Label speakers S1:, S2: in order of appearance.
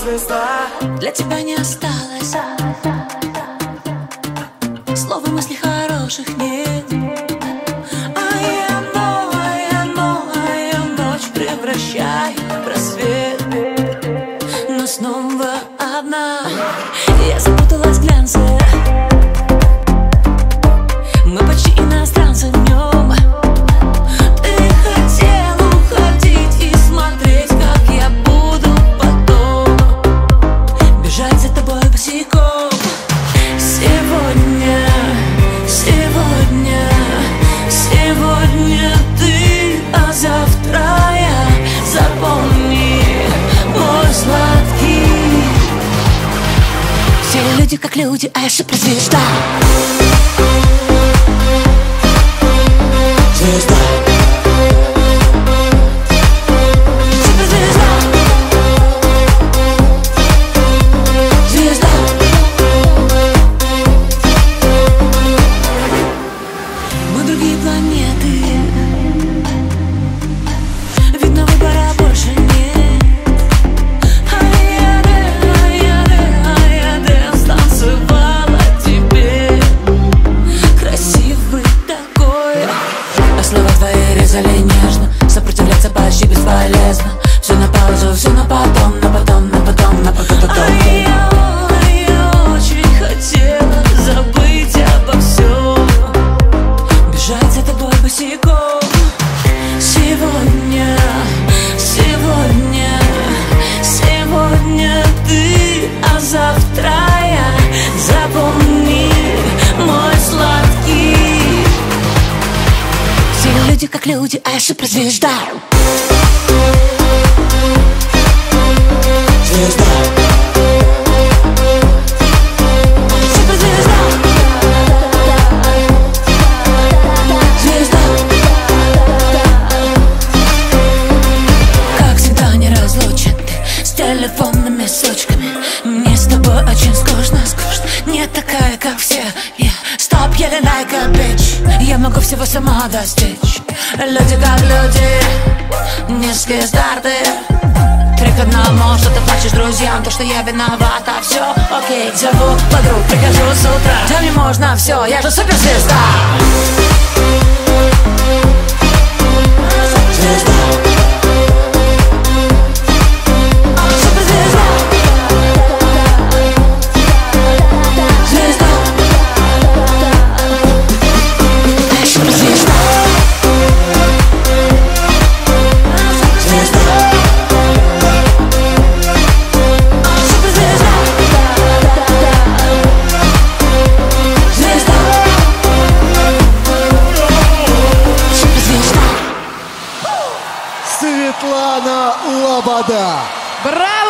S1: суперзвезда.
S2: Для тебя не осталось слов и мыслей хороших нет. А я ночь превращаю в рассвет. Но снова одна я запуталась в глянце. Мы почти иностранцы в нем. Ты хотел уходить и смотреть, как я буду потом бежать за тобой босиком. Сегодня ты, а завтра я. Запомни, мой сладкий. Все люди как люди, а я суперзвезда.
S1: Звезда.
S2: Суперзвезда. Звезда. Мы другие планеты. Видно, выбора больше нет. Дэнс танцевала тебе. Красивый такой. А слова твои резали нежно. Сопротивляться почти бесполезно. Все на паузу, все на потом, на потом, на потом, на потом. Я очень хотела забыть обо всем, бежать за тобой босиком. Сегодня ты, а завтра я. Запомни, мой сладкий. Все люди как люди, а я суперзвезда.
S1: Звезда.
S2: Суперзвезда. Звезда. Как всегда неразлучен ты с телефонными сучками. Мне с тобой очень скучно. Не такая, как все. Стоп, еле like a bitch. Я могу всего сама достичь. Люди как люди, низкие старты. 3 к 1, что ты плачешь друзьям, то, что я виновата, все окей. Зову подруг, прихожу с утра. Да мне можно все, я же суперзвезда.
S1: Звезда.
S2: Суперзвезда. Звезда. Я суперзвезда.
S1: Звезда.
S2: Суперзвезда. Звезда. Суперзвезда.
S3: Светлана Лобода.
S4: Браво!